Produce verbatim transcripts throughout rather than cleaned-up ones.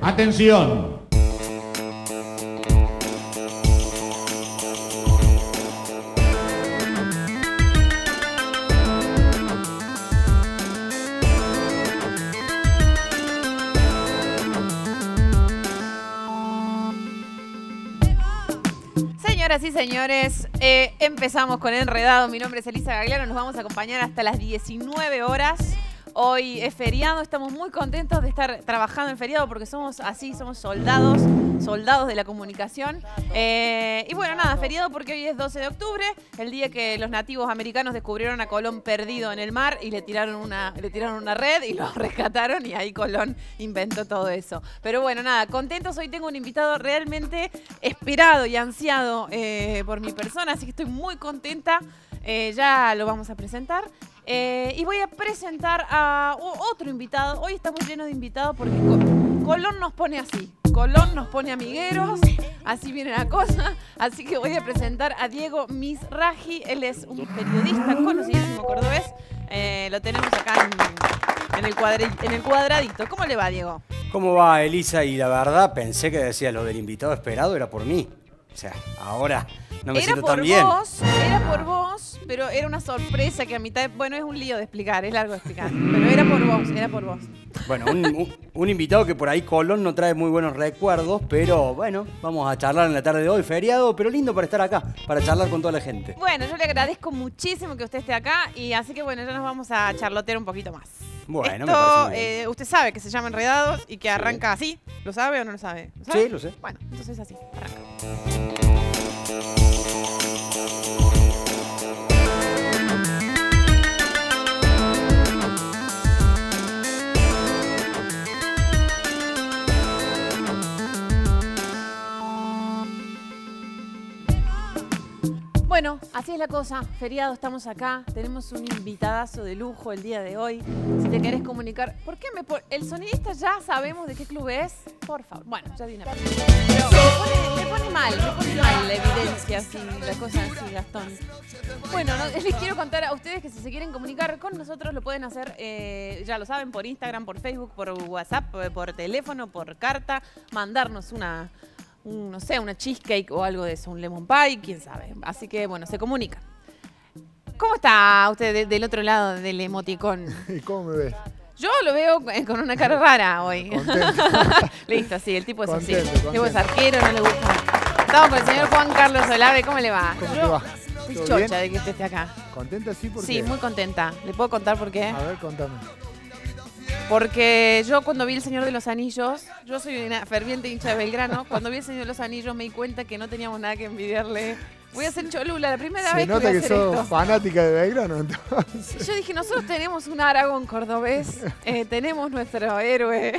Atención. Señoras y señores, eh, empezamos con Enredado. Mi nombre es Elisa Gagliano, nos vamos a acompañar hasta las diecinueve horas. Hoy es feriado, estamos muy contentos de estar trabajando en feriado porque somos así, somos soldados, soldados de la comunicación. Eh, y bueno, nada, feriado porque hoy es doce de octubre, el día que los nativos americanos descubrieron a Colón perdido en el mar y le tiraron una, le tiraron una red y lo rescataron y ahí Colón inventó todo eso. Pero bueno, nada, contentos. Hoy tengo un invitado realmente esperado y ansiado eh, por mi persona, así que estoy muy contenta. Eh, ya lo vamos a presentar. Eh, y voy a presentar a otro invitado. Hoy estamos llenos de invitados porque Colón nos pone así. Colón nos pone amigueros. Así viene la cosa. Así que voy a presentar a Diego Mizrahi. Él es un periodista conocidísimo cordobés. Eh, lo tenemos acá en, en, el cuadri, en el cuadradito. ¿Cómo le va, Diego? ¿Cómo va, Elisa? Y la verdad, pensé que decía lo del invitado esperado era por mí. O sea, ahora no me era siento por tan bien. Vos, era por vos, pero era una sorpresa que a mitad... De, bueno, es un lío de explicar, es largo de explicar. Pero era por vos, era por vos. Bueno, un, un, un invitado que por ahí Colón no trae muy buenos recuerdos, pero bueno, vamos a charlar en la tarde de hoy, feriado, pero lindo para estar acá, para charlar con toda la gente. Bueno, yo le agradezco muchísimo que usted esté acá y así que bueno, ya nos vamos a charlotear un poquito más. Bueno, Esto, me parece muy bien. Eh, usted sabe que se llama Enredados y que arranca sí. así. ¿Lo sabe o no lo sabe? ¿Lo sabe? Sí, lo sé. Bueno, entonces así, arranca. Bueno, así es la cosa, feriado, estamos acá, tenemos un invitadazo de lujo el día de hoy. Si te querés comunicar, ¿por qué me pon... el sonidista ya sabemos de qué club es? Por favor, bueno, ya di una pero me pone, me pone mal, me pone mal la evidencia así, la cosa así, Gastón. Bueno, no, les quiero contar a ustedes que si se quieren comunicar con nosotros lo pueden hacer, eh, ya lo saben, por Instagram, por Facebook, por WhatsApp, por, por teléfono, por carta, mandarnos una... Un, no sé, una cheesecake o algo de eso, un lemon pie, quién sabe. Así que, bueno, se comunican. ¿Cómo está usted de, del otro lado del emoticón? ¿Y cómo me ves? Yo lo veo con una cara rara hoy. Listo, sí, el tipo es contento, así. contento. El tipo es arquero, no le gusta. Estamos con el señor Juan Carlos Olave, ¿cómo le va? ¿Cómo Yo te va? estoy ¿Todo chocha bien? de que usted esté acá. ¿Contenta sí? ¿Por Sí, qué? muy contenta. ¿Le puedo contar por qué? A ver, contame. Porque yo cuando vi El Señor de los Anillos, yo soy una ferviente hincha de Belgrano, cuando vi El Señor de los Anillos me di cuenta que no teníamos nada que envidiarle. Voy a ser Cholula, la primera Se vez que nota voy a que hacer sos esto. fanática de Belgrano, entonces. Yo dije, nosotros tenemos un Aragón cordobés, eh, tenemos nuestro héroe.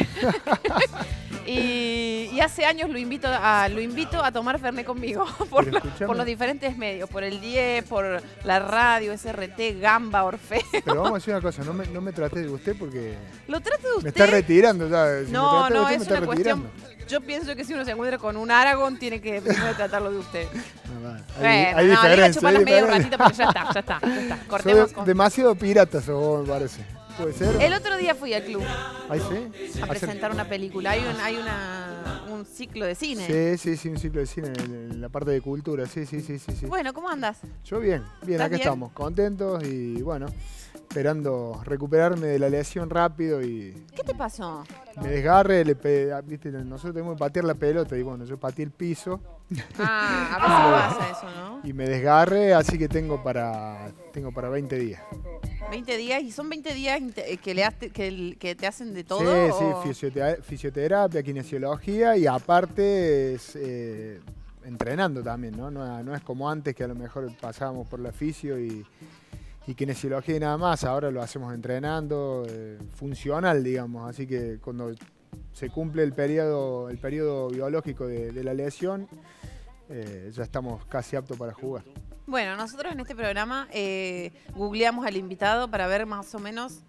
y, y hace años lo invito a lo invito a tomar Fernet conmigo, por, Pero la- escuchame. por los diferentes medios, por el diez, por la radio, S R T, Gamba, Orfeo. Pero vamos a decir una cosa, no me, no me traté de usted porque Lo trato de usted. me está retirando, ¿sabes? Si me No, tratás de no, usted, es me está una cuestión. retirando. Yo pienso que si uno se encuentra con un Aragón, tiene que primero tratarlo de usted. No, va. Hay, Bueno, hay no, le iba a diferencia. chupar hay las media un diferencia. ratito, pero ya está, ya está, ya está. Sos Cortemos de- con... demasiado pirata sos vos, me parece. ¿Puede ser? El otro día fui al club ¿Ahí sí? a Hacer- presentar una película. Hay un, hay una, un ciclo de cine. Sí, sí, sí, un ciclo de cine en, en la parte de cultura. Sí, sí, sí, sí. sí. Bueno, ¿cómo andas? Yo bien, bien, ¿Estás acá bien? estamos, contentos y bueno, esperando recuperarme de la lesión rápido y ¿Qué te pasó? me desgarre, le pe- ah, viste, nosotros tenemos que patear la pelota y bueno, yo pateé el piso Ah, a veces pasa eso, ¿no? y me desgarre, así que tengo para tengo para veinte días. veinte días, y son veinte días inte- que, le haste- que, el- que te hacen de todo. Sí, sí, o- fisiotera- fisioterapia, kinesiología y aparte es, eh, entrenando también, ¿no? ¿no? No es como antes que a lo mejor pasábamos por la fisio y, y kinesiología y nada más, ahora lo hacemos entrenando, eh, funcional, digamos, así que cuando se cumple el periodo, el periodo biológico de, de la lesión, eh, ya estamos casi aptos para jugar. Bueno, nosotros en este programa eh, googleamos al invitado para ver más o menos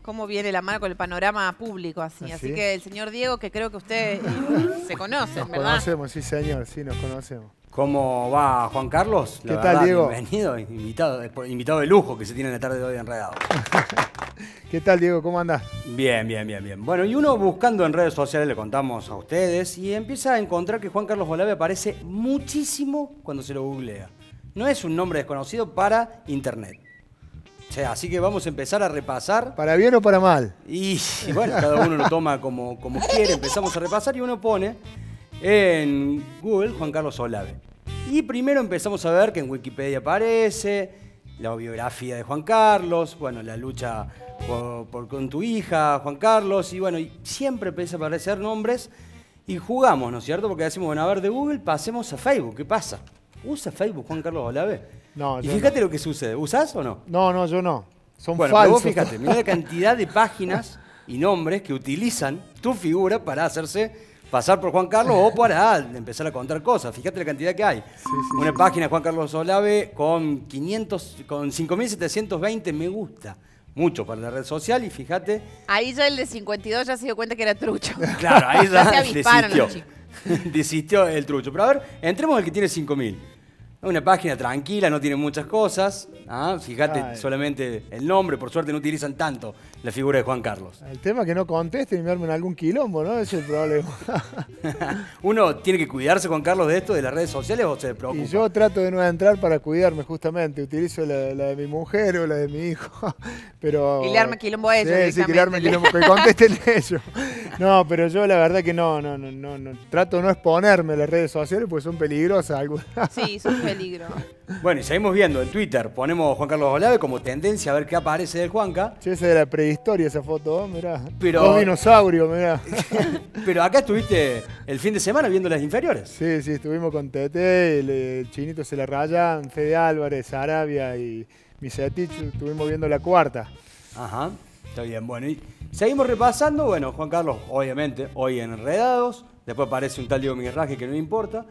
cómo viene la mano con el panorama público así. ¿Ah, Así sí? que el señor Diego, que creo que usted se conoce, Nos ¿verdad? conocemos, sí señor, sí nos conocemos. ¿Cómo va Juan Carlos? La ¿Qué tal, verdad, Diego? Bienvenido, invitado, invitado de lujo que se tiene en la tarde de hoy enredado. ¿Qué tal, Diego? ¿Cómo andás? Bien, bien, bien, bien. Bueno, y uno buscando en redes sociales, le contamos a ustedes, y empieza a encontrar que Juan Carlos Olave aparece muchísimo cuando se lo googlea. No es un nombre desconocido para internet. O sea, así que vamos a empezar a repasar. ¿Para bien o para mal? Y, y bueno, cada uno lo toma como, como quiere. Empezamos a repasar y uno pone en Google Juan Carlos Olave. Y primero empezamos a ver que en Wikipedia aparece la biografía de Juan Carlos, bueno, la lucha por, por- con tu hija, Juan Carlos, y bueno, y siempre empieza a aparecer nombres y jugamos, ¿no es cierto? Porque decimos, bueno, a ver, de Google pasemos a Facebook, ¿qué pasa? ¿Usa Facebook Juan Carlos Olave? No, Y yo fíjate lo que sucede, ¿usás o no? No, no, yo no. Son Bueno, pero falsos. vos fíjate, mirá la cantidad de páginas y nombres que utilizan tu figura para hacerse pasar por Juan Carlos o para empezar a contar cosas. Fíjate la cantidad que hay. Sí, sí, Una sí. página de Juan Carlos Olave con quinientos, con cinco mil setecientos veinte me gusta. Mucho para la red social y fíjate, Ahí ya el de cincuenta y dos ya se dio cuenta que era trucho. claro, ahí Ya ya se avisparon desistió. los chicos. Desistió el trucho. Pero a ver, entremos al que tiene cinco mil. Una página tranquila, no tiene muchas cosas. ¿Ah? Fíjate Ay. solamente el nombre, por suerte no utilizan tanto la figura de Juan Carlos. El tema es que no contesten y me armen algún quilombo, ¿no? Ese es el problema. ¿Uno tiene que cuidarse, Juan Carlos, de esto, de las redes sociales o se preocupa? Y yo trato de no entrar para cuidarme, justamente. Utilizo la, la de mi mujer o la de mi hijo. Pero... Y le arma quilombo a ellos Sí, sí, que le arme directamente. quilombo, que contesten ellos. No, pero yo la verdad que no, no, no, no, no. Trato de no exponerme a las redes sociales porque son peligrosas algunas. Sí, es un peligro. Bueno, y seguimos viendo en Twitter, ponemos Juan Carlos Olave como tendencia a ver qué aparece del Juanca. Che, esa de la prehistoria, esa foto, mirá. Pero- Dos dinosaurios, mirá. Pero acá estuviste el fin de semana viendo las inferiores. Sí, sí, estuvimos con Tete, el, el Chinito se la rayan, Fede Álvarez, Arabia y Misetich, estuvimos viendo la cuarta. Ajá, está bien. Bueno, y seguimos repasando. Bueno, Juan Carlos, obviamente, hoy en Enredados. Después aparece un tal Diego Miguel que no me importa.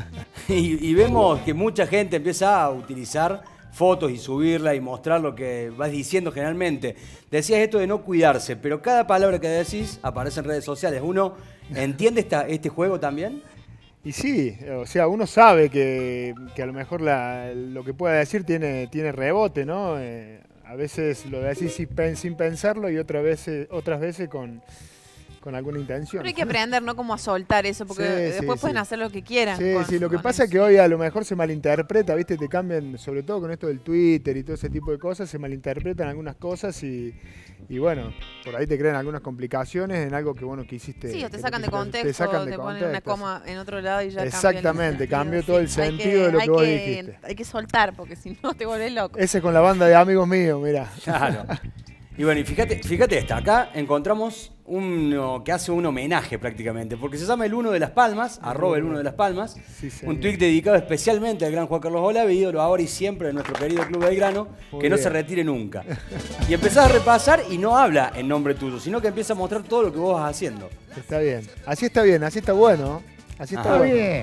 Y, y vemos que mucha gente empieza a utilizar fotos y subirla y mostrar lo que vas diciendo generalmente. Decías esto de no cuidarse, pero cada palabra que decís aparece en redes sociales. ¿Uno entiende esta, este juego también? Y sí, o sea, uno sabe que, que a lo mejor la- lo que pueda decir tiene, tiene rebote, ¿no? Eh, a veces lo decís sin, pen- sin pensarlo y otras veces, otras veces con, con alguna intención. Pero hay que aprender, ¿no? Como a soltar eso, porque Sí, sí, después sí. pueden hacer lo que quieran. Sí, con- sí, lo que con pasa es eso. que hoy a lo mejor se malinterpreta, ¿viste? Te cambian, sobre todo con esto del Twitter y todo ese tipo de cosas, se malinterpretan algunas cosas y, y bueno, por ahí te crean algunas complicaciones en algo que bueno quisiste. Sí, o te que sacan de quisiste- contexto, te te, sacan de ponen una contexto. coma en otro lado y ya Exactamente, cambió cambió todo el hay sentido de lo hay que vos dijiste. Hay que soltar, porque si no te vuelves loco. Ese es con la banda de amigos míos, mirá. Claro. Y bueno, y fíjate, fíjate esta, acá encontramos uno que hace un homenaje prácticamente, porque se llama el Uno de las Palmas, arroba el Uno de las Palmas, Sí, señor. un tweet dedicado especialmente al gran Juan Carlos Olave, ídolo ahora y siempre de nuestro querido Club Belgrano, Muy que no bien. se retire nunca. Y empezás a repasar y no habla en nombre tuyo, sino que empieza a mostrar todo lo que vos vas haciendo. Está bien. Así está bien, así está bueno. Así está Ajá. bueno.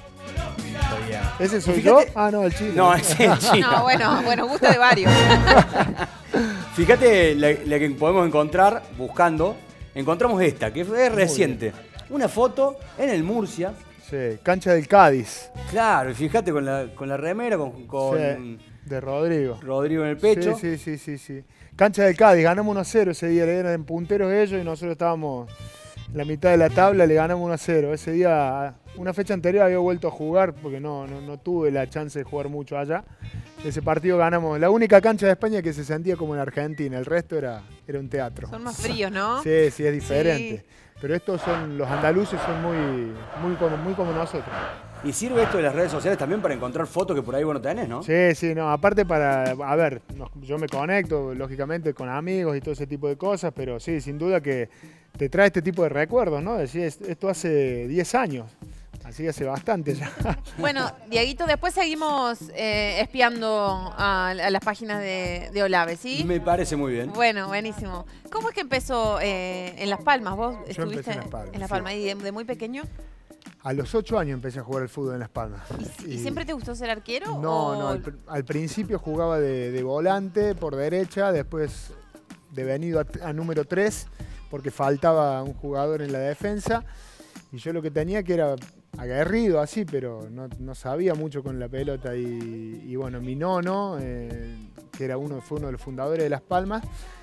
¿Ese soy Fíjate- yo? Ah, no, el chino. No, es el chino. No, bueno, bueno, gusto de varios. Fíjate la, la que podemos encontrar buscando. Encontramos esta, que es reciente. Una foto en el Murcia. Sí, cancha del Cádiz. Claro, y fíjate con la, con la remera, con, con Sí, de Rodrigo. Rodrigo en el pecho. Sí, sí, sí, sí, sí. Cancha del Cádiz, ganamos uno a cero ese día, le eran punteros ellos y nosotros estábamos en la mitad de la tabla, le ganamos uno a cero. Ese día, una fecha anterior había vuelto a jugar porque no, no, no tuve la chance de jugar mucho allá. Ese partido ganamos, la única cancha de España que se sentía como en Argentina, el resto era, era un teatro. Son más fríos, ¿no? Sí, sí, es diferente. Pero estos son, los andaluces son muy, muy, como, muy como nosotros. Y sirve esto de las redes sociales también para encontrar fotos que por ahí vos no tenés, ¿no? Sí, sí, no, aparte para, a ver, nos- yo me conecto lógicamente con amigos y todo ese tipo de cosas, pero sí, sin duda que te trae este tipo de recuerdos, ¿no? Decís, esto hace diez años, así que hace bastante ya. Bueno, Dieguito, después seguimos eh, espiando a, a las páginas de, de Olave, ¿sí? Me parece muy bien. Bueno, buenísimo. ¿Cómo es que empezó eh, en Las Palmas? ¿Vos Yo estuviste empecé en Las Palmas, en Las sí. Palmas? ¿Y de, de muy pequeño? A los ocho años empecé a jugar al fútbol en Las Palmas. ¿Y, y siempre te gustó ser arquero? No, o- no, al, pr- al principio jugaba de, de volante por derecha, después devenido a, a número tres porque faltaba un jugador en la defensa. Y yo lo que tenía que era aguerrido así, pero no, no sabía mucho con la pelota. Y, y bueno, mi nono, eh, que era uno, fue uno de los fundadores de Las Palmas,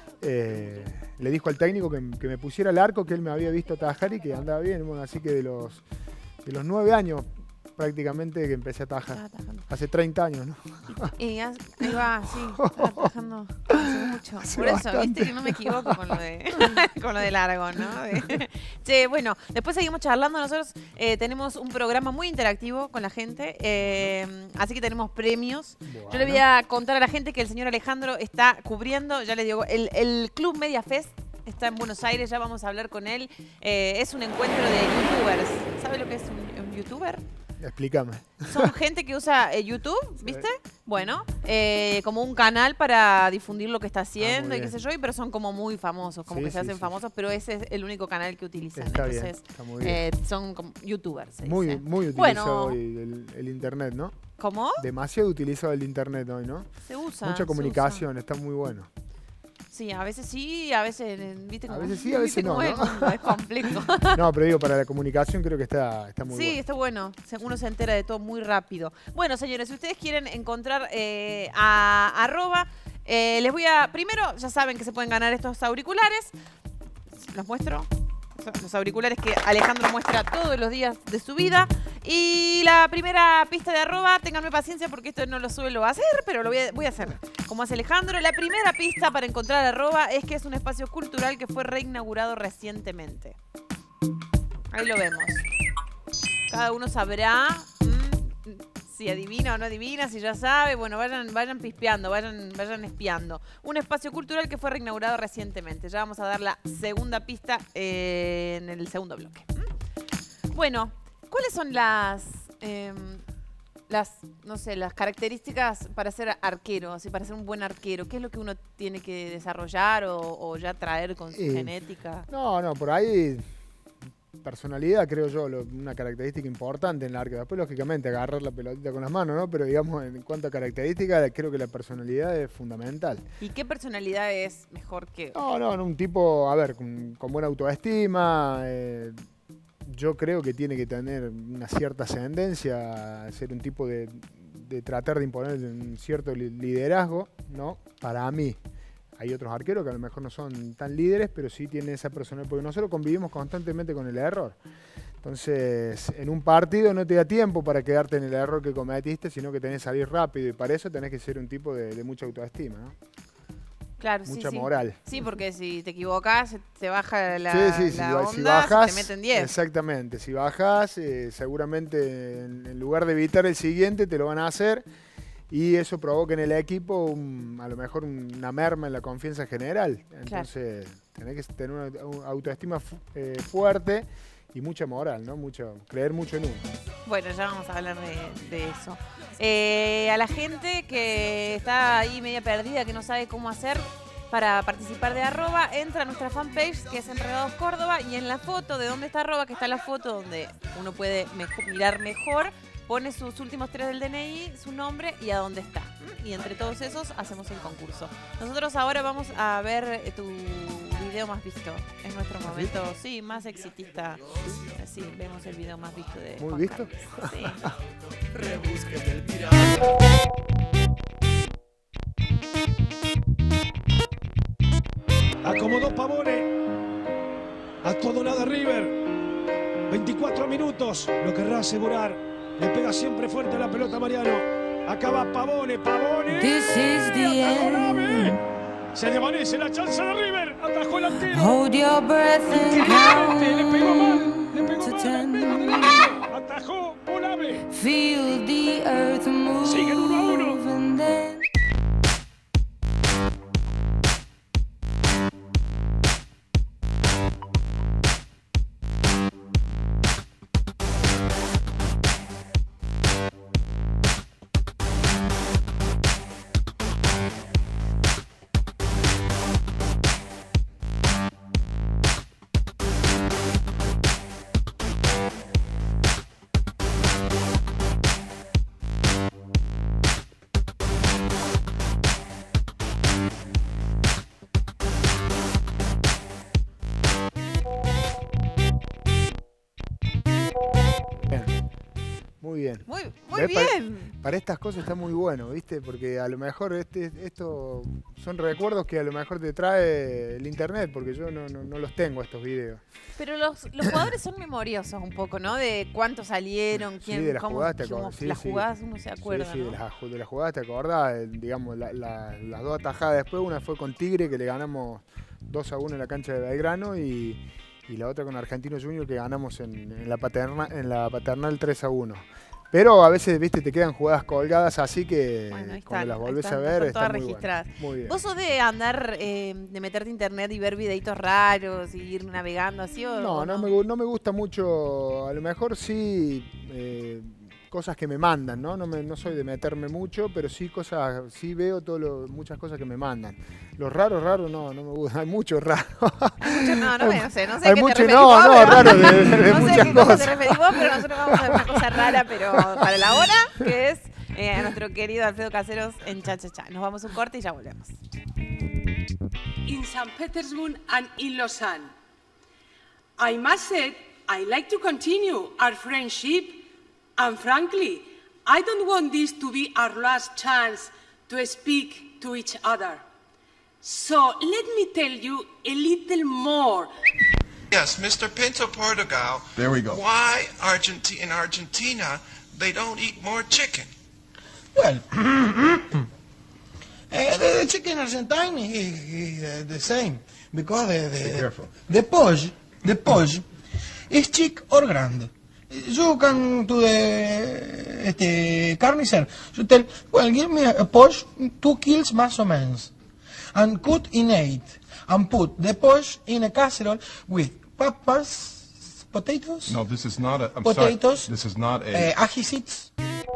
eh, le dijo al técnico que, que me pusiera el arco, que él me había visto atajar y que andaba bien. Bueno, así que de los, de los nueve años prácticamente que empecé a atajar. Hace treinta años, ¿no? Y, y ahí va, sí, estaba atajando hace mucho. Hace Por eso, bastante. viste que no me equivoco con lo de, con lo de largo, ¿no? De- Che, bueno, después seguimos charlando. Nosotros eh, tenemos un programa muy interactivo con la gente, eh, así que tenemos premios. Bueno. Yo le voy a contar a la gente que el señor Alejandro está cubriendo, ya le digo, el, el Club Media Fest. Está en Buenos Aires, ya vamos a hablar con él. Eh, es un encuentro de youtubers. ¿Sabe lo que es un, un youtuber? Explícame. Son gente que usa eh, YouTube, ¿viste? Bueno, eh, como un canal para difundir lo que está haciendo muy y qué bien. sé yo, y- pero son como muy famosos, como Sí, que se sí, hacen sí. famosos, pero ese es el único canal que utilizan. Está bien, Entonces, está muy bien. eh, son como youtubers. se Muy, dice. muy Bueno, utilizado hoy el, el internet, ¿no? ¿cómo? Demasiado utilizado el internet hoy, ¿no? Se usa. Mucha se comunicación, está muy bueno. usa. Sí, a veces sí, a veces, eh, ¿viste? A Cómo- veces sí, a ¿viste veces no, cómo es ¿no? el mundo? Es complejo. No, pero digo, para la comunicación creo que está, está muy Sí, bueno. está bueno. Se- Uno se entera de todo muy rápido. Bueno, señores, si ustedes quieren encontrar eh, a arroba, eh, les voy a... Primero, ya saben que se pueden ganar estos auriculares. Los muestro. Los auriculares que Alejandro muestra todos los días de su vida. Y la primera pista de arroba, ténganme paciencia porque esto no lo suelo hacer, pero lo voy a, voy a hacer como hace Alejandro. La primera pista para encontrar arroba es que es un espacio cultural que fue reinaugurado recientemente. Ahí lo vemos. Cada uno sabrá mm, si adivina o no adivina, si ya sabe. Bueno, vayan, vayan pispeando, vayan, vayan espiando. Un espacio cultural que fue reinaugurado recientemente. Ya vamos a dar la segunda pista eh, en el segundo bloque. ¿Mm? Bueno, ¿cuáles son las, em, las, no sé, las características para ser arquero, así, para ser un buen arquero? ¿Qué es lo que uno tiene que desarrollar o, o ya traer con su Eh, genética? No, no, por ahí personalidad, creo yo, lo- una característica importante en el arco. Después, lógicamente, agarrar la pelotita con las manos, ¿no? Pero digamos, en cuanto a características, creo que la personalidad es fundamental. ¿Y qué personalidad es mejor que...? No, no, no, un tipo, a ver, con, con buena autoestima. eh, yo creo que tiene que tener una cierta ascendencia, ser un tipo de, de tratar de imponer un cierto li- liderazgo, ¿no? Para mí. Hay otros arqueros que a lo mejor no son tan líderes, pero sí tienen esa personalidad, porque nosotros convivimos constantemente con el error. Entonces, en un partido no te da tiempo para quedarte en el error que cometiste, sino que tenés que salir rápido, y para eso tenés que ser un tipo de, de mucha autoestima, ¿no? Claro, sí, Mucha sí. moral. Sí, si si te equivocas, se te baja la, sí, sí, la si, onda, si bajas, se te meten diez. exactamente, si bajas, eh, seguramente en, en lugar de evitar el siguiente, te lo van a hacer, y eso provoca en el equipo un- a lo mejor una merma en la confianza general. Entonces, tenés que tener una, una autoestima fu- eh, fuerte y mucha moral, ¿no? Mucho, creer mucho en uno. Bueno, ya vamos a hablar de, de eso. Eh, a la gente que está ahí media perdida, que no sabe cómo hacer para participar de arroba, entra a nuestra fanpage que es Enredados Córdoba, y en la foto de dónde está arroba, que está la foto donde uno puede mejo- mirar mejor, pone sus últimos tres del D N I, su nombre y a dónde está. ¿Mm? Y entre todos esos hacemos el concurso. Nosotros ahora vamos a ver eh, tu video más visto. Es nuestro momento, sí, más exitista. Eh, Sí, vemos el video más visto de ¿Muy Juan visto? Carlos. Sí. Acomodó Pavone. Actuado nada River. veinticuatro minutos. Lo querrá asegurar. Le pega siempre fuerte la pelota Mariano. Acaba Pavone. Pavone. This is the Atajó Nave. end. Se desvanece la chance de River. Atajó el arquero. Hold your breath and Increíble. Le pegó mal. Le count pegó to mal. ten. Atajó Olave. Feel the earth move Siguen uno a uno. and then Muy bien. Muy, muy ¿Ves? Para- bien. Para estas cosas está muy bueno, ¿viste? Porque a lo mejor este, esto son recuerdos que a lo mejor te trae el internet, porque yo no, no, no los tengo estos videos. Pero los, los jugadores son memoriosos un poco, ¿no? De cuántos salieron, quién, Sí, de las cómo, jugadas te cómo- acordás, sí, las sí. jugadas uno se acuerda, sí, sí, ¿no? de, las, de las jugadas te acordás, eh, digamos, la- la- las dos atajadas después, una fue con Tigre que le ganamos dos a uno en la cancha de Belgrano y, y la otra con Argentino Junior que ganamos en, en la, paterna, en la paternal tres a uno. Pero a veces, viste, te quedan jugadas colgadas así que Bueno, ahí cuando están, las ahí volvés están, a ver están está todas muy bueno. registradas. Muy bien. ¿Vos sos de andar, eh, de meterte a internet y ver videitos raros y ir navegando así o No, o no me, gu- no me gusta mucho, a lo mejor sí eh, cosas que me mandan, ¿no? No, me- no soy de meterme mucho, pero sí cosas, sí veo todo lo- muchas cosas que me mandan. Los raros, raros, no, no me gusta, hay muchos raros. Mucho- no, no, me- no sé, no sé Hay a qué mucho- te referís no, vos, no, pero- raro de- de no sé muchas a qué cosa cosas. te referís vos, pero nosotros vamos a ver una cosa rara, pero para la hora, que es eh, a nuestro querido Alfredo Caseros en Cha Cha Cha. Nos vamos a un corte y ya volvemos. In Saint Petersburg and in Lausanne. I must say, I like to continue our friendship, and frankly, I don't want this to be our last chance to speak to each other. So let me tell you a little more. Yes, Mister Pinto Portugal. There we go. Why Argenti- in Argentina they don't eat more chicken? Well, uh, the, the chicken Argentine is, is uh, the same because the the, Be careful. the poche, the poche is chick or grand. You can to the este carnicer. You tell, well, give me a poche, two kills más o menos, and cut in eight, and put the poche in a casserole with peppers, potatoes, No, this is not a. I'm potatoes, sorry. This is not a. uh, ají seeds.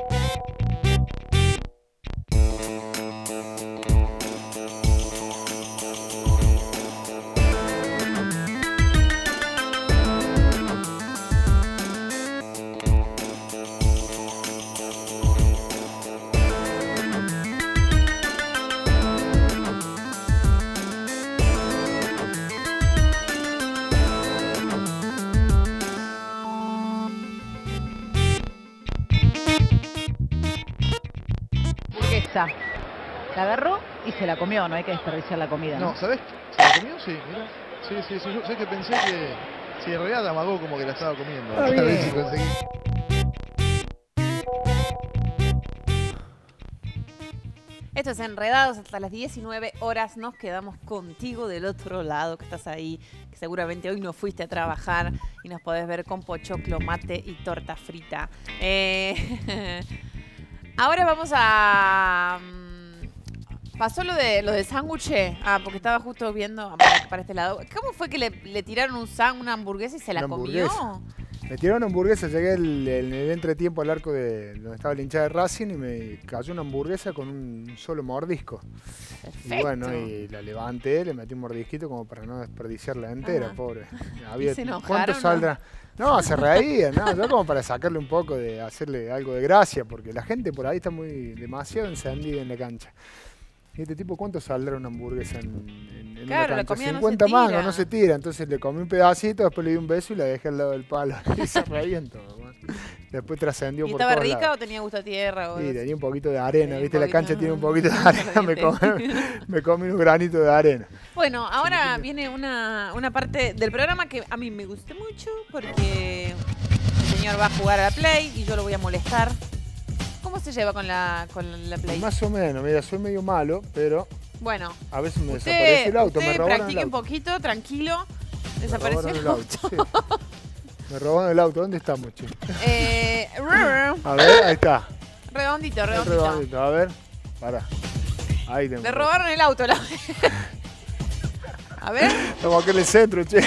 Hamburguesa. La agarró y se la comió, no hay que desperdiciar la comida. No, No, ¿sabés? ¿Se la comió? Sí, mira. Sí, sí, sí. Yo sé que pensé que. Sí, en realidad amagó como que la estaba comiendo. Está A ver bien. si conseguí. Esto es Enredados hasta las diecinueve horas. Nos quedamos contigo del otro lado, que estás ahí, que seguramente hoy no fuiste a trabajar y nos podés ver con pochoclo, mate y torta frita. Eh, ahora vamos a... mm, pasó lo de lo del sándwich. Ah, porque estaba justo viendo para, para este lado. ¿Cómo fue que le, le tiraron un san, una hamburguesa y se la Una comió? hamburguesa. Me tiraron una hamburguesa, llegué el- en el entretiempo al arco de donde estaba la hinchada de Racing y me cayó una hamburguesa con un solo mordisco. Perfecto. Y bueno, y la levanté, le metí un mordisquito como para no desperdiciarla entera, Ajá. pobre. ¿Y se enojaron, ¿Cuánto no? saldrá? No, se reía, no, yo como para sacarle un poco de, hacerle algo de gracia, porque la gente por ahí está muy, demasiado encendida en la cancha. Y este tipo, ¿cuánto saldrá una hamburguesa en, en, en Claro, la una cancha? comida no se cincuenta tira. mangos, no se tira. Entonces le comí un pedacito, después le di un beso y la dejé al lado del palo. Y se reían todo. man. Después trascendió ¿Y por estaba todos rica lados. o tenía gusto a tierra? O Sí, tenía un poquito de arena, Tenía un ¿viste? La poquito, cancha tiene un ¿no? poquito de arena. Me comí, me comí un granito de arena. Bueno, ahora viene una, una parte del programa que a mí me gusta mucho porque el señor va a jugar a la Play y yo lo voy a molestar. ¿Cómo se lleva con la, con la Play? Más o menos, mira, soy medio malo, pero Bueno, a veces me desaparece usted, el auto. Me usted robaron el practique un auto. poquito, tranquilo. Me Desapareció robaron el el auto. auto. sí. Me robaron el auto. ¿Dónde estamos, che? Eh, A ver, ahí está. redondito, El redondito. redondito. A ver, pará. Ahí tengo. Le robaron el auto. La... a ver. Como aquel el centro, che.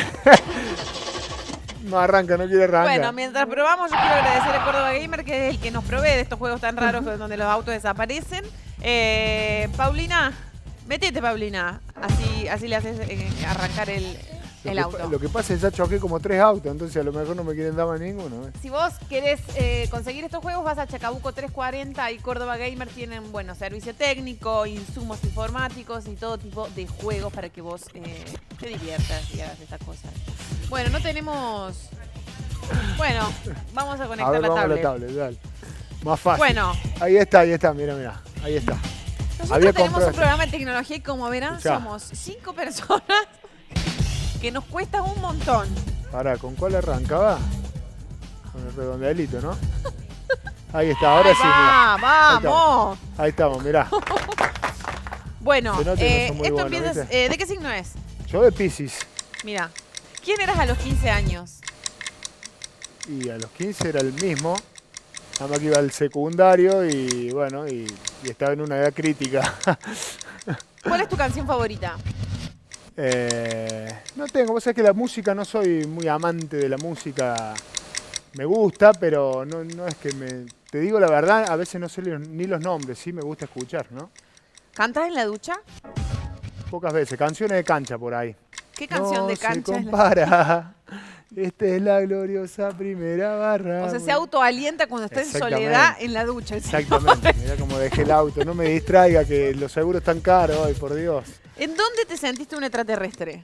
No arranca, no quiere arrancar. Bueno, mientras probamos, yo quiero agradecer a Córdoba Gamer, que es el que nos provee de estos juegos tan raros donde los autos desaparecen. Eh, Paulina, metete, Paulina. Así, así le haces eh, arrancar el, Lo el que auto. pa- Lo que pasa es que ya choqué como tres autos, entonces a lo mejor no me quieren dar más ninguno. ¿eh? Si vos querés eh, conseguir estos juegos, vas a Chacabuco trescientos cuarenta y Córdoba Gamer tienen, bueno, servicio técnico, insumos informáticos y todo tipo de juegos para que vos eh, te diviertas y hagas estas cosas. Bueno, no tenemos... Bueno, vamos a A conectar ver, la vamos a tablet. la tablet, dale. Más fácil. Bueno. Ahí está, ahí está, mira, mira. Ahí está. Nosotros Había tenemos comprado un programa de tecnología y como verán Escuchá. somos cinco personas que nos cuesta un montón. Pará, ¿con cuál arrancaba? Con el redondelito, ¿no? Ahí está, ahora Ahí sí, va, mirá. Ahí vamos. estamos, Ahí estamos, mirá. Bueno, Se nota que no eh, son muy esto buenos, empieza. ¿viste? eh, ¿De qué signo es? Yo de Piscis. Mira, ¿quién eras a los quince años? Y a los quince era el mismo. Nada más que iba al secundario y bueno, y, y estaba en una edad crítica. ¿Cuál es tu canción favorita? Eh, no tengo, vos sabés que la música, no soy muy amante de la música. Me gusta, pero no, no es que me... Te digo la verdad, a veces no sé ni los nombres, sí me gusta escuchar, ¿no? ¿Cantas en la ducha? Pocas veces, canciones de cancha por ahí. ¿Qué canción no de cancha se es la- compara. Esta es la gloriosa primera barra. O sea, se autoalienta cuando está en Exactamente. soledad en la ducha. el señor. Exactamente, mirá como dejé el auto. No me distraiga que los seguros están caros hoy, por Dios. ¿En dónde te sentiste un extraterrestre?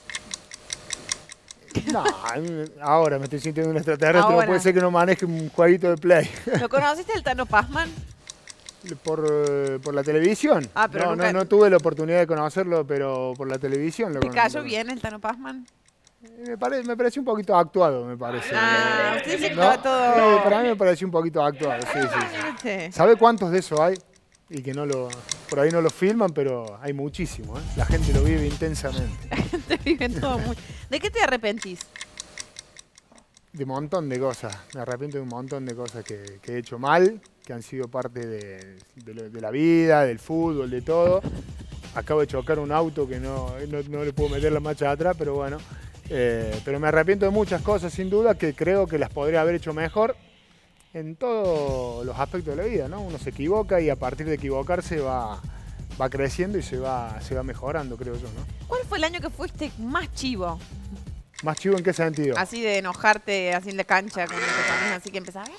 No, a mí me- ahora me estoy sintiendo un extraterrestre. Ahora. No puede ser que no maneje un jueguito de play. ¿Lo conociste el Tano Pazman? Por, eh, por la televisión. Ah, pero no, nunca- no, no tuve la oportunidad de conocerlo, pero por la televisión lo ¿Te con- cayó lo- bien el Tano Pazman? Me, pare- me pareció un poquito actuado, me parece. Ah, usted dice que ¿No? estaba todo... Sí, para mí me pareció un poquito actuado, sí, sí, sí. Sí. ¿Sabe cuántos de eso hay? Y que no lo, por ahí no lo filman, pero hay muchísimo, ¿eh? La gente lo vive intensamente. Te viven todo muy... ¿De qué te arrepentís? De un montón de cosas. Me arrepiento de un montón de cosas que, que he hecho mal, que han sido parte de, de lo- de la vida, del fútbol, de todo. Acabo de chocar un auto que no, no, no le puedo meter la marcha atrás, pero bueno. Eh, pero me arrepiento de muchas cosas, sin duda, que creo que las podría haber hecho mejor en todos los aspectos de la vida, ¿no? Uno se equivoca y a partir de equivocarse va, va creciendo y se va, se va mejorando, creo yo, ¿no? ¿Cuál fue el año que fuiste más chivo? ¿Más chivo en qué sentido? Así de enojarte así en la cancha, cuando te pones así que empezás...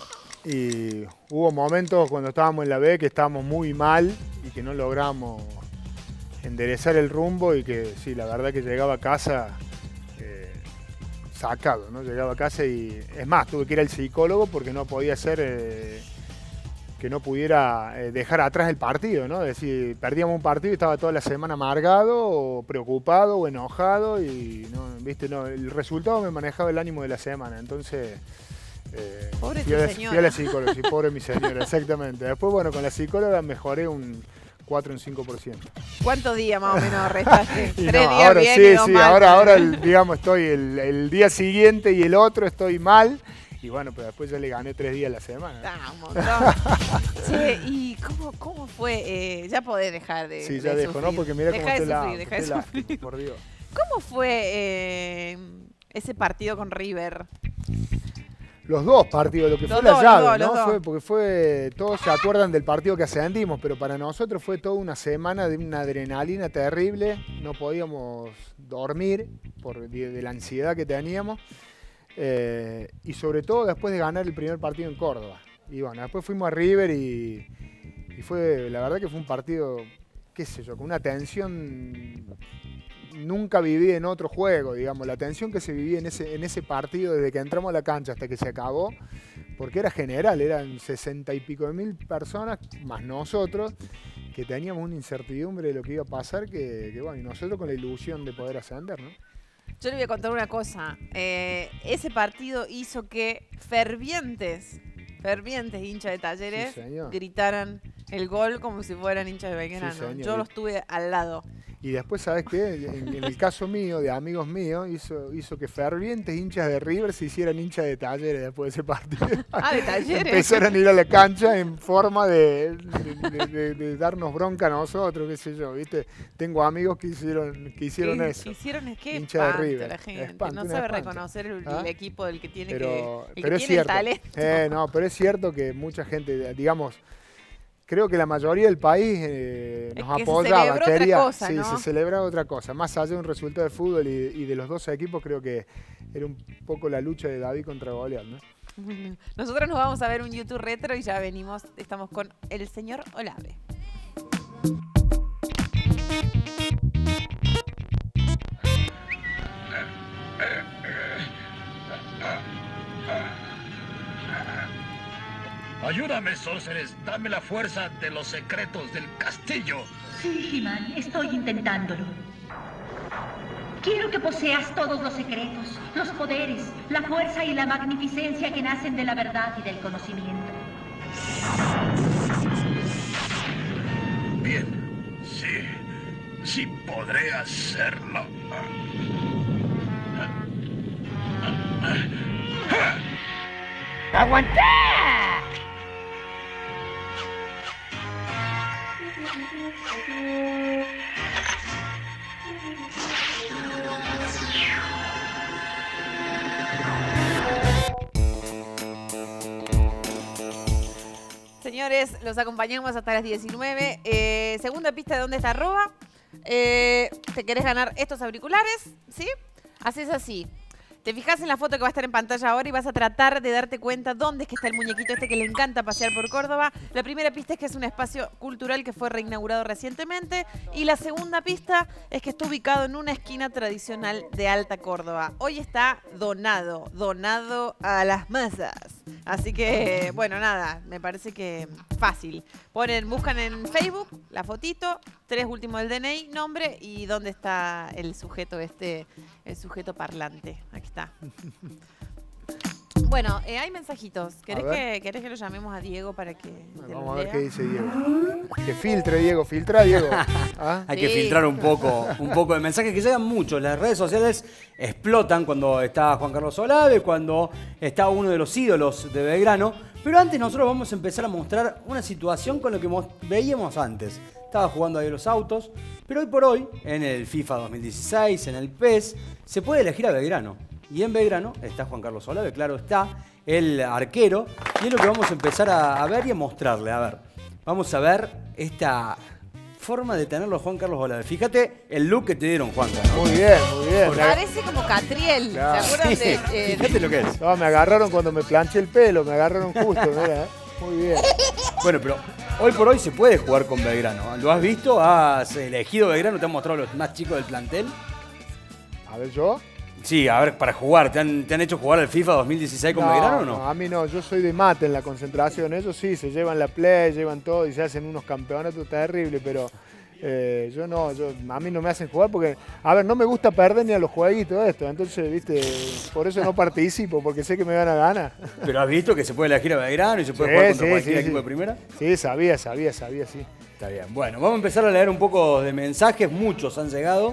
Y hubo momentos cuando estábamos en la B que estábamos muy mal y que no logramos enderezar el rumbo y que sí, la verdad que llegaba a casa eh, sacado, ¿no? Llegaba a casa y es más, tuve que ir al psicólogo porque no podía ser eh, que no pudiera eh, dejar atrás el partido, ¿no? Es decir, perdíamos un partido y estaba toda la semana amargado o preocupado o enojado y no, viste, no, el resultado me manejaba el ánimo de la semana, entonces eh, Pobre fui, tu a la, señora. fui a la psicóloga, sí, pobre mi señora, exactamente. Después, bueno, con la psicóloga mejoré un cuatro o un cinco por ciento. ¿Cuántos días más o menos restaste? Y Tres no, días ahora bien sí, y dos sí, mal. ahora, ahora el- digamos, estoy el, el día siguiente y el otro estoy mal. Y bueno, pero después ya le gané tres días a la semana. Ah, un montón. Che, ¿y cómo, cómo fue? Eh, ya podés dejar de Sí, ya de dejo, ¿no? sufrir. Porque mira cómo Deja de estoy la, sufrir, deja de estoy la- sufrir. por Dios. ¿Cómo fue eh, ese partido con River? Los dos partidos, lo que Los fue dos, la llave, los dos, ¿no? los dos. Fue porque fue, todos se acuerdan del partido que ascendimos, pero para nosotros fue toda una semana de una adrenalina terrible, no podíamos dormir por de, de la ansiedad que teníamos, eh, y sobre todo después de ganar el primer partido en Córdoba. Y bueno, después fuimos a River y, y fue, la verdad que fue un partido, qué sé yo, con una tensión nunca viví en otro juego, digamos, la tensión que se vivía en ese, en ese partido desde que entramos a la cancha hasta que se acabó, porque era general, eran sesenta y pico de mil personas, más nosotros, que teníamos una incertidumbre de lo que iba a pasar, que, que bueno, y nosotros con la ilusión de poder ascender, ¿no? Yo le voy a contar una cosa. Eh, ese partido hizo que fervientes, fervientes hinchas de Talleres Sí, señor. gritaran el gol como si fueran hinchas de Belgrano. Sí, señor. Yo los tuve al lado. Y después, ¿sabes qué? En, en el caso mío, de amigos míos, hizo, hizo que fervientes hinchas de River se hicieran hinchas de Talleres después de ese partido. Ah, de Talleres. Empezaron a ir a la cancha en forma de, de- de- de- de darnos bronca a nosotros, qué sé yo, ¿viste? Tengo amigos que hicieron, que hicieron ¿Qué eso. hicieron? Es que Hincha de espanto River. la gente. Espanto, no un sabe espanto. reconocer el, ¿Ah? el equipo del que tiene Pero, que, el pero que es tiene cierto. el talento. Eh, no, pero es cierto que mucha gente, digamos, creo que la mayoría del país eh, Es nos que se apoyaba, celebró otra quería, cosa, sí, ¿no? se celebraba otra cosa. Más allá de un resultado de fútbol y, y de los dos equipos, creo que era un poco la lucha de David contra Goliat, ¿no? Bueno, nosotros nos vamos a ver un YouTube retro y ya venimos, estamos con el señor Olave. Ayúdame, Sorceress. Dame la fuerza de los secretos del castillo. Sí, He-Man, estoy intentándolo. Quiero que poseas todos los secretos, los poderes, la fuerza y la magnificencia que nacen de la verdad y del conocimiento. Bien, sí, sí podré hacerlo. ¡Aguanté! Señores, los acompañamos hasta las diecinueve. Eh, segunda pista de dónde está arroba. Eh, ¿Te querés ganar estos auriculares? ¿Sí? Haces así. Te fijas en la foto que va a estar en pantalla ahora y vas a tratar de darte cuenta dónde es que está el muñequito este que le encanta pasear por Córdoba. La primera pista es que es un espacio cultural que fue reinaugurado recientemente. Y la segunda pista es que está ubicado en una esquina tradicional de Alta Córdoba. Hoy está donado, donado a las masas. Así que, bueno, nada, me parece que fácil. Ponen, buscan en Facebook la fotito, tres últimos del D N I, nombre y dónde está el sujeto este, el sujeto parlante. Aquí está. Bueno, eh, hay mensajitos. ¿Querés que, ¿Querés que lo llamemos a Diego para que Bueno, te vamos lo a ver lea? qué dice Diego. Que filtre, Diego. Filtra, Diego. ¿Ah? Hay Sí. que filtrar un poco, un poco de mensajes que llegan muchos. Las redes sociales explotan cuando está Juan Carlos Olave, cuando está uno de los ídolos de Belgrano. Pero antes nosotros vamos a empezar a mostrar una situación con lo que mos- veíamos antes. Estaba jugando ahí los autos, pero hoy por hoy, en el FIFA dos mil dieciséis, en el P E S, se puede elegir a Belgrano. Y en Belgrano está Juan Carlos Olave, claro está, el arquero. Y es lo que vamos a empezar a, a ver y a mostrarle. A ver, vamos a ver esta forma de tenerlo a Juan Carlos Olave. Fíjate el look que te dieron, Juan Carlos. Muy bien, muy bien. Parece como Catriel. Claro. ¿Se acuerdan Sí, de, eh, fíjate lo que es. No, me agarraron cuando me planché el pelo. Me agarraron justo, mira. ¿Eh? Muy bien. Bueno, pero hoy por hoy se puede jugar con Belgrano. ¿Lo has visto? ¿Has elegido Belgrano? ¿Te han mostrado los más chicos del plantel? A ver, ¿yo? Sí, a ver, para jugar. ¿Te han, te han hecho jugar al FIFA dos mil dieciséis con Belgrano o no? A mí no, yo soy de mate en la concentración. Ellos sí, se llevan la play, llevan todo y se hacen unos campeonatos terribles, pero eh, yo no, yo, a mí no me hacen jugar porque, a ver, no me gusta perder ni a los jueguitos de esto. Entonces, viste, por eso no participo, porque sé que me van a ganar. ¿Pero has visto que se puede elegir a Belgrano y se puede Sí, jugar contra sí, cualquier sí, equipo sí. de primera? Sí, sabía, sabía, sabía, sí. Está bien. Bueno, vamos a empezar a leer un poco de mensajes. Muchos han llegado.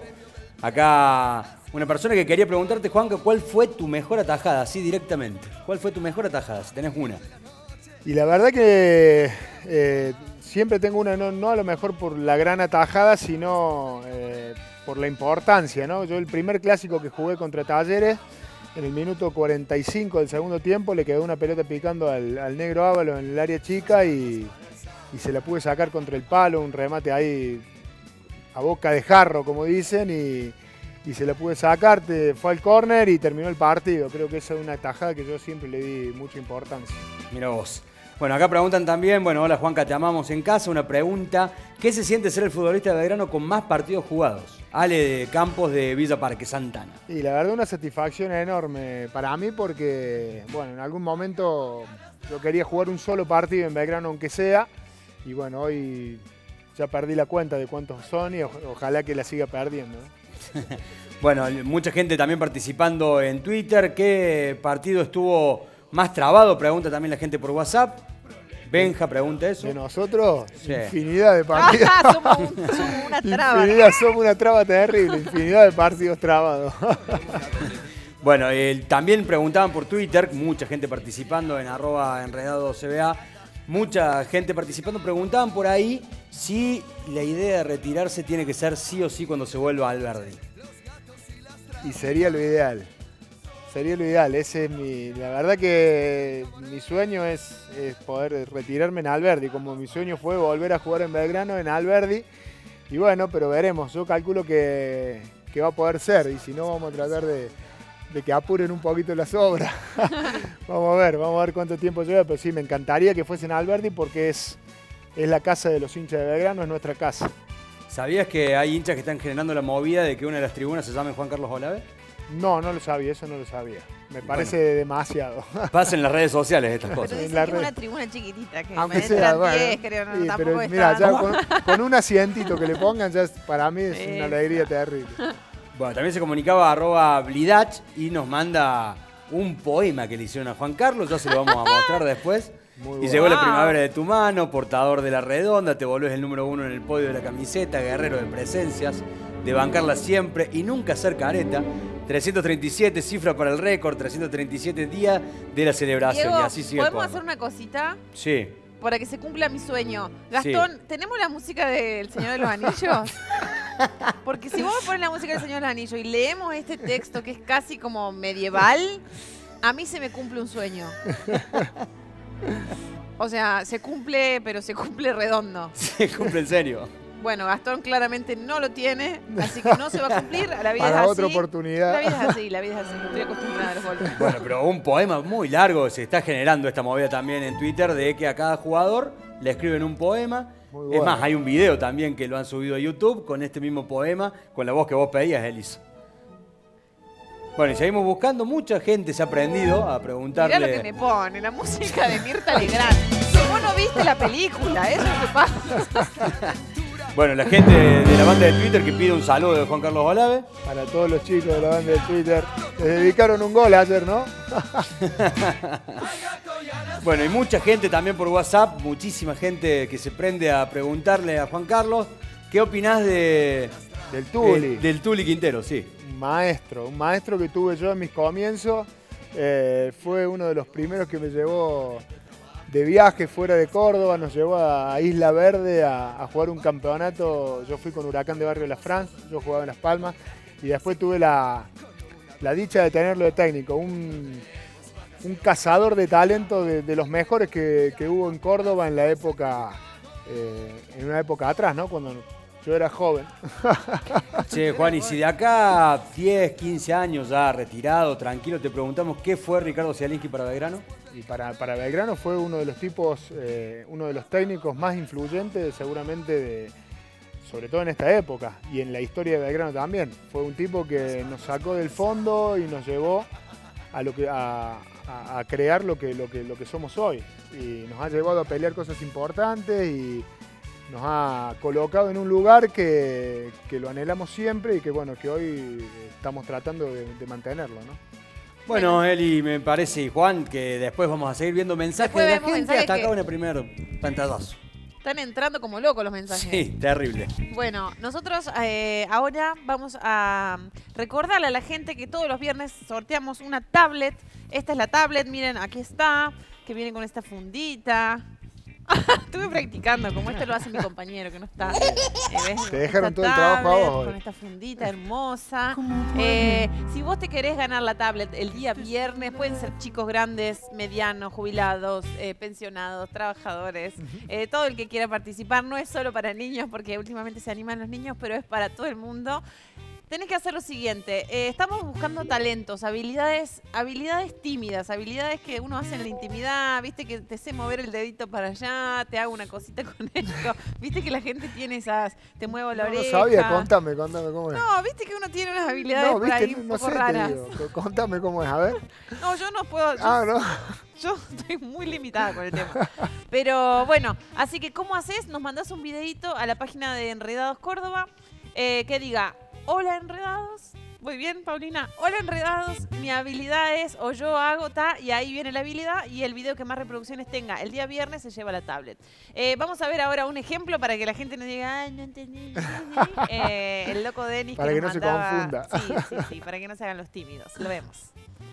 Acá una persona que quería preguntarte, Juanca, ¿cuál fue tu mejor atajada? Así directamente. ¿Cuál fue tu mejor atajada? Si tenés una. Y la verdad que eh, siempre tengo una, no, no a lo mejor por la gran atajada, sino eh, por la importancia, ¿no? Yo el primer clásico que jugué contra Talleres, en el minuto cuarenta y cinco del segundo tiempo, le quedó una pelota picando al, al negro Ávalo en el área chica y, y se la pude sacar contra el palo, un remate ahí a boca de jarro, como dicen, y, y se la pude sacar, te, fue al córner y terminó el partido. Creo que esa es una atajada que yo siempre le di mucha importancia. Mira vos. Bueno, acá preguntan también, bueno, hola Juanca, te amamos en casa. Una pregunta, ¿qué se siente ser el futbolista de Belgrano con más partidos jugados? Ale de Campos de Villa Parque, Santana. Y la verdad una satisfacción enorme para mí porque, bueno, en algún momento yo quería jugar un solo partido en Belgrano aunque sea, y bueno, hoy ya perdí la cuenta de cuántos son y o- ojalá que la siga perdiendo, ¿no? Bueno, mucha gente también participando en Twitter. ¿Qué partido estuvo más trabado? Pregunta también la gente por WhatsApp. Benja pregunta eso. De nosotros, Sí. infinidad de partidos. somos, un- somos una traba. Infinidad, somos una traba terrible, infinidad de partidos trabados. Bueno, eh, también preguntaban por Twitter, mucha gente participando en arroba enredado C B A, mucha gente participando, preguntaban por ahí si la idea de retirarse tiene que ser sí o sí cuando se vuelva al Alberdi. Y sería lo ideal. Sería lo ideal. Ese es mi. La verdad que mi sueño es, es poder retirarme en Alberdi. Como mi sueño fue volver a jugar en Belgrano, en Alberdi. Y bueno, pero veremos. Yo calculo que, que va a poder ser. Y si no, vamos a tratar de, de que apuren un poquito las obras. Vamos a ver, vamos a ver cuánto tiempo lleva. Pero sí, me encantaría que fuese en Alberdi porque es, es la casa de los hinchas de Belgrano, es nuestra casa. ¿Sabías que hay hinchas que están generando la movida de que una de las tribunas se llame Juan Carlos Olave? No, no lo sabía, eso no lo sabía. Me parece Bueno. demasiado. Pasa en las redes sociales estas Pero cosas. dicen En la que es red. una tribuna chiquitita, que Aunque me sea, entran bueno. diez, creo, no, Sí, tampoco pero es mira, ya tan- con, con un asientito que le pongan, ya es- para mí es una Exacto. alegría terrible. Bueno, también se comunicaba arroba Blidach y nos manda un poema que le hicieron a Juan Carlos, ya se lo vamos a mostrar después. Muy Y bueno. llegó la Wow. primavera de tu mano, portador de la redonda, te volvés el número uno en el podio de la camiseta, guerrero de presencias, de bancarla siempre y nunca ser careta. trescientos treinta y siete, cifra para el récord, trescientos treinta y siete días de la celebración. Diego, y así sigue el ¿podemos poema. hacer una cosita? Sí. Para que se cumpla mi sueño. Gastón, ¿tenemos la música del Señor de los Anillos? Porque si vos me pones la música del Señor de los Anillos y leemos este texto que es casi como medieval, a mí se me cumple un sueño. O sea, se cumple, pero se cumple redondo. Se cumple en serio. Bueno, Gastón claramente no lo tiene, así que no se va a cumplir. La vida Para es otra así. oportunidad. La vida es así, la vida es así. Estoy acostumbrada a los golpes. Bueno, pero un poema muy largo, se está generando esta movida también en Twitter de que a cada jugador le escriben un poema. Muy Es bueno. más, hay un video también que lo han subido a YouTube con este mismo poema, con la voz que vos pedías, Elis. Bueno, y seguimos buscando, mucha gente se ha aprendido a preguntarle... Mirá lo que me pone, la música de Mirta Legrand. Vos no viste la película, eso es lo que pasa. Bueno, la gente de la banda de Twitter que pide un saludo de Juan Carlos Olave. Para todos los chicos de la banda de Twitter. Les dedicaron un gol ayer, ¿no? Bueno, y mucha gente también por WhatsApp, muchísima gente que se prende a preguntarle a Juan Carlos, ¿qué opinás de, Del Tuli. eh, del Tuli Quintero? Sí. Un maestro, un maestro que tuve yo en mis comienzos. Eh, fue uno de los primeros que me llevó de viaje fuera de Córdoba, nos llevó a Isla Verde a, a jugar un campeonato. Yo fui con Huracán de Barrio de la France, yo jugaba en Las Palmas y después tuve la, la dicha de tenerlo de técnico. Un, un cazador de talento de, de los mejores que, que hubo en Córdoba en la época, eh, en una época atrás, ¿no? Cuando yo era joven. Che, Juan, y si de acá diez, quince años ya retirado, tranquilo, te preguntamos qué fue Ricardo Cialinski para Belgrano. Y para, para Belgrano fue uno de los tipos, eh, uno de los técnicos más influyentes seguramente, de, sobre todo en esta época y en la historia de Belgrano también. Fue un tipo que nos sacó del fondo y nos llevó a, lo que, a, a, a crear lo que, lo, que, lo que somos hoy. Y nos ha llevado a pelear cosas importantes y nos ha colocado en un lugar que, que lo anhelamos siempre y que, bueno, que hoy estamos tratando de, de mantenerlo, ¿no? Bueno, Eli, me parece, y Juan, que después vamos a seguir viendo mensajes Después de la vemos gente mensajes hasta acá que- en el primer pantallazo. Están entrando como locos los mensajes. Sí, terrible. Bueno, nosotros eh, ahora vamos a recordarle a la gente que todos los viernes sorteamos una tablet. Esta es la tablet, miren, aquí está, que viene con esta fundita. Estuve practicando, como esto lo hace mi compañero que no está. Eh, ¿ves? Te dejaron Esta todo el trabajo a tablet vos hoy. Con esta fundita hermosa. Eh, si vos te querés ganar la tablet el día viernes, pueden ser chicos grandes, medianos, jubilados, eh, pensionados, trabajadores, eh, todo el que quiera participar. No es solo para niños, porque últimamente se animan los niños, pero es para todo el mundo. Tenés que hacer lo siguiente, eh, estamos buscando talentos, habilidades, habilidades tímidas, habilidades que uno hace en la intimidad, viste que te sé mover el dedito para allá, te hago una cosita con esto, viste que la gente tiene esas, te muevo la No lo oreja. sabía, contame, contame cómo es. No, viste que uno tiene unas habilidades No, por viste, ahí no, un no poco sé, raras. te digo. Contame cómo es, a ver. No, yo no puedo. Yo, Ah, no. yo estoy muy limitada con el tema. Pero bueno, así que ¿cómo haces? Nos mandás un videito a la página de Enredados Córdoba eh, que diga, hola Enredados. Muy bien, Paulina. Hola Enredados, mi habilidad es o yo hago ta, y ahí viene la habilidad y el video que más reproducciones tenga. El día viernes se lleva la tablet. Eh, vamos a ver ahora un ejemplo para que la gente no diga, ay, no entendí. no entendí". Eh, el loco Denis Para que nos no se mandaba- confunda. Sí, sí, sí, para que no se hagan los tímidos. Lo vemos.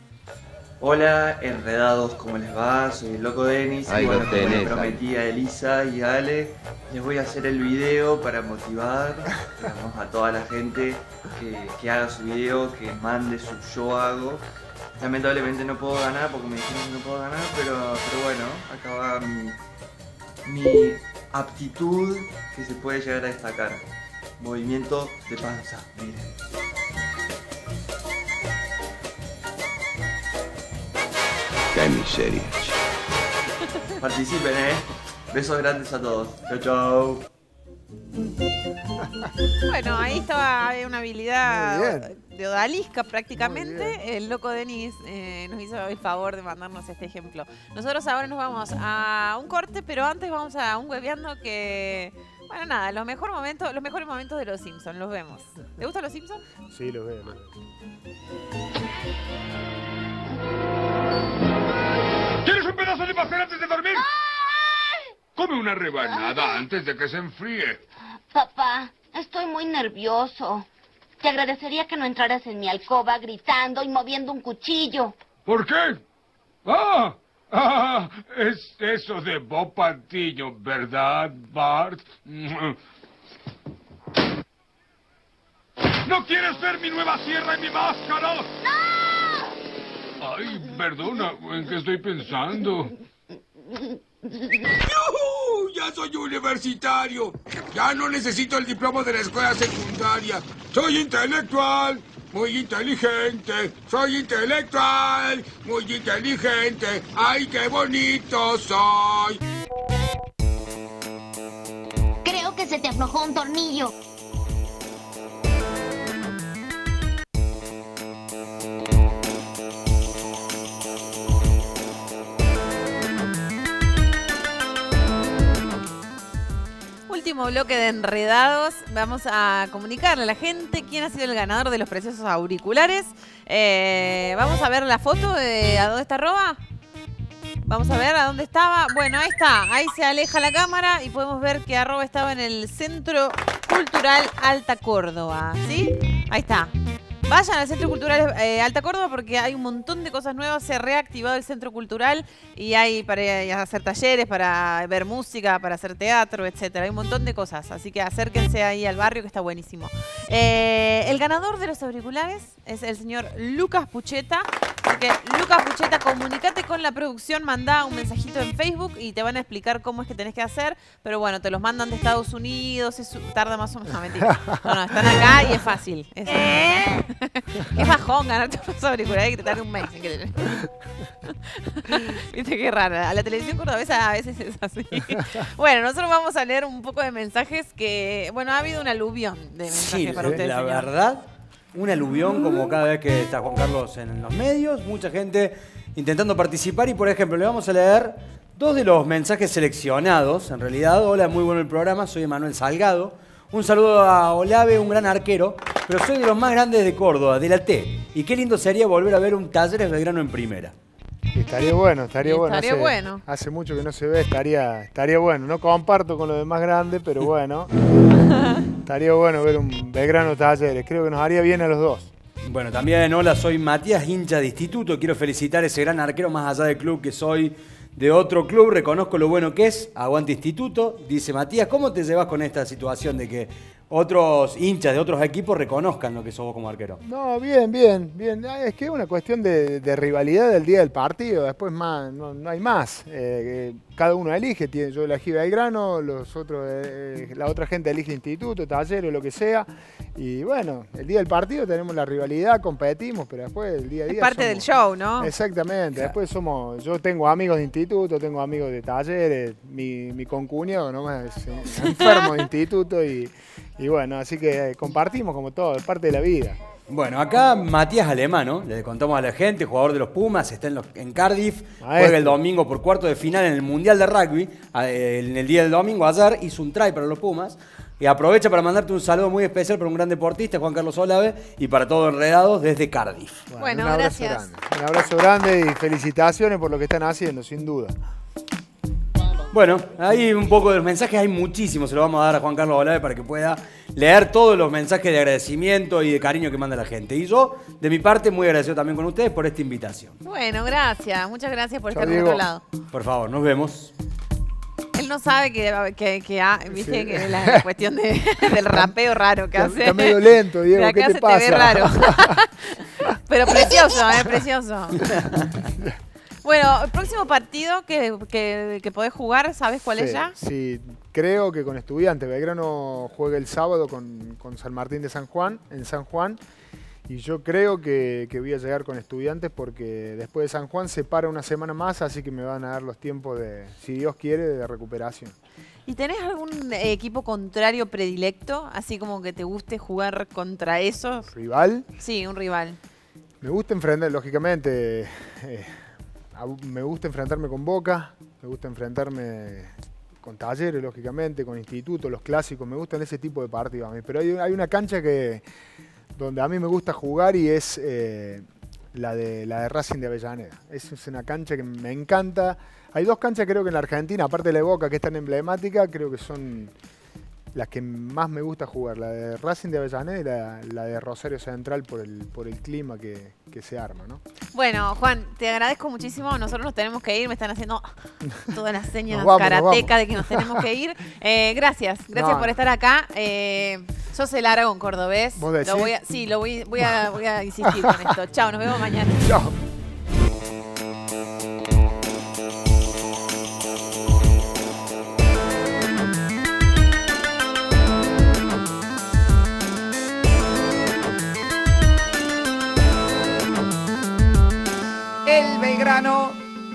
Hola, enredados, ¿cómo les va? Soy el Loco Denis. Ahí y bueno, lo como le tenés, prometí a Elisa y a Ale, les voy a hacer el video para motivar, digamos, a toda la gente que, que haga su video, que mande su yo hago. Lamentablemente no puedo ganar porque me dijeron que no puedo ganar, pero, pero bueno, acá va mi, mi aptitud que se puede llegar a destacar. Movimiento de panza, miren. Qué miseria. Participen, eh. Besos grandes a todos. Chau, chau. Bueno, ahí estaba había una habilidad de odalisca prácticamente. El loco Denis eh, nos hizo el favor de mandarnos este ejemplo. Nosotros ahora nos vamos a un corte, pero antes vamos a un hueveando que... Bueno, nada, los, mejor momentos, los mejores momentos de Los Simpsons, los vemos. ¿Te gustan Los Simpsons? Sí, los veo. Los veo. ¿Quieres un pedazo de pastel antes de dormir? Come una rebanada antes de que se enfríe. Papá, estoy muy nervioso. Te agradecería que no entraras en mi alcoba gritando y moviendo un cuchillo. ¿Por qué? ¡Ah! ¡Ah! Es eso de Bob Patiño, ¿verdad, Bart? ¿No quieres ver mi nueva sierra y mi máscara? ¡No! Ay, perdona, ¿en qué estoy pensando? ¡Yuhu! ¡Ya soy universitario! ¡Ya no necesito el diploma de la escuela secundaria! ¡Soy intelectual! ¡Muy inteligente! ¡Soy intelectual! ¡Muy inteligente! ¡Ay, qué bonito soy! Creo que se te aflojó un tornillo. Último bloque de Enredados. Vamos a comunicarle a la gente quién ha sido el ganador de los preciosos auriculares. Eh, vamos a ver la foto de a dónde está Roba. Vamos a ver a dónde estaba. Bueno, ahí está. Ahí se aleja la cámara y podemos ver que Arroba estaba en el Centro Cultural Alta Córdoba. ¿Sí? Ahí está. Vayan al Centro Cultural eh, Alta Córdoba porque hay un montón de cosas nuevas. Se ha reactivado el Centro Cultural y hay para hacer talleres, para ver música, para hacer teatro, etcétera. Hay un montón de cosas. Así que acérquense ahí al barrio que está buenísimo. Eh, el ganador de los auriculares es el señor Lucas Pucheta. Porque Lucas Pucheta, comunícate con la producción, mandá un mensajito en Facebook y te van a explicar cómo es que tenés que hacer. Pero bueno, te los mandan de Estados Unidos, es, tarda más o menos. No, mentira. No, no, están acá y es fácil. Es, qué bajón ganarte unos auriculares y te tarda un mes. Viste qué raro. A la televisión cordobesa a veces es así. Bueno, nosotros vamos a leer un poco de mensajes que... Bueno, ha habido un aluvión de mensajes sí, para ustedes, la señor. verdad, un aluvión como cada vez que está Juan Carlos en los medios. Mucha gente intentando participar y, por ejemplo, le vamos a leer dos de los mensajes seleccionados. En realidad, hola, muy bueno el programa. Soy Emanuel Salgado. Un saludo a Olave, un gran arquero, pero soy de los más grandes de Córdoba, de la T. Y qué lindo sería volver a ver un Talleres Belgrano en primera. Estaría bueno, estaría Y bueno. estaría hace, bueno. Hace mucho que no se ve, estaría, estaría bueno. No comparto con los demás grandes, pero bueno. Estaría bueno ver un Belgrano Talleres. Creo que nos haría bien a los dos. Bueno, también, hola, soy Matías, hincha de Instituto. Quiero felicitar a ese gran arquero, más allá del club que soy de otro club. Reconozco lo bueno que es. Aguante Instituto. Dice Matías, ¿cómo te llevas con esta situación de que otros hinchas de otros equipos reconozcan lo que sos vos como arquero? No, bien, bien, bien. Es que es una cuestión de, de rivalidad del día del partido. Después más, no, no hay más. Eh, cada uno elige. Tiene, yo elegí Belgrano, los otros, eh, la otra gente elige Instituto, Talleres, lo que sea. Y bueno, el día del partido tenemos la rivalidad, competimos, pero después el día a día Es parte somos, del show, ¿no? Exactamente. Claro. Después somos, yo tengo amigos de Instituto, tengo amigos de Talleres, mi, mi concuñado nomás es enfermo de Instituto y, y bueno, así que compartimos como todo, es parte de la vida. Bueno, acá Matías Alemano, le contamos a la gente, jugador de los Pumas, está en, los, en Cardiff, Maestro. Juega el domingo por cuarto de final en el Mundial de Rugby, en el día del domingo, ayer hizo un try para los Pumas, y aprovecha para mandarte un saludo muy especial para un gran deportista, Juan Carlos Olave, y para todos Enredados desde Cardiff. Bueno, Bueno, un abrazo gracias. grande. Un abrazo grande y felicitaciones por lo que están haciendo, sin duda. Bueno, ahí un poco de los mensajes, hay muchísimos, se los vamos a dar a Juan Carlos Olave para que pueda leer todos los mensajes de agradecimiento y de cariño que manda la gente. Y yo, de mi parte, muy agradecido también con ustedes por esta invitación. Bueno, gracias. Muchas gracias por Chao, estar del Diego. otro lado. Por favor, nos vemos. Él no sabe que, que, que ah, viste Sí. que la, la cuestión de, del rapeo raro que Está- hace. está medio lento, Diego, De acá ¿qué te se pasa? te ve raro. Pero precioso, eh, precioso. Bueno, el próximo partido que, que, que podés jugar, ¿sabes cuál sí, es ya? Sí, creo que con Estudiantes. Belgrano juega el sábado con, con San Martín de San Juan, en San Juan. Y yo creo que, que voy a llegar con Estudiantes porque después de San Juan se para una semana más, así que me van a dar los tiempos de, si Dios quiere, de recuperación. ¿Y tenés algún eh, equipo contrario predilecto? Así como que te guste jugar contra esos. ¿Rival? Sí, un rival. Me gusta enfrentar, lógicamente, eh, a- me gusta enfrentarme con Boca, me gusta enfrentarme con Talleres, lógicamente, con Instituto, los clásicos, me gustan ese tipo de partidos a mí. Pero hay, hay una cancha que donde a mí me gusta jugar y es eh, la, de, la de Racing de Avellaneda. Es, es una cancha que me encanta. Hay dos canchas creo que en la Argentina, aparte de la de Boca, que es tan emblemática, creo que son las que más me gusta jugar. La de Racing de Avellaneda y la, la de Rosario Central por el, por el clima que, que se arma, ¿no? Bueno, Juan, te agradezco muchísimo. Nosotros nos tenemos que ir. Me están haciendo todas las señas Nos vamos, nos karateca vamos. de que nos tenemos que ir. Eh, gracias, gracias No, por no. estar acá. Eh, sos el Aragón cordobés. ¿Vos decís? Lo voy a, sí, lo voy, voy, a, voy a insistir con esto. Chao, nos vemos mañana. Chao. El Belgrano.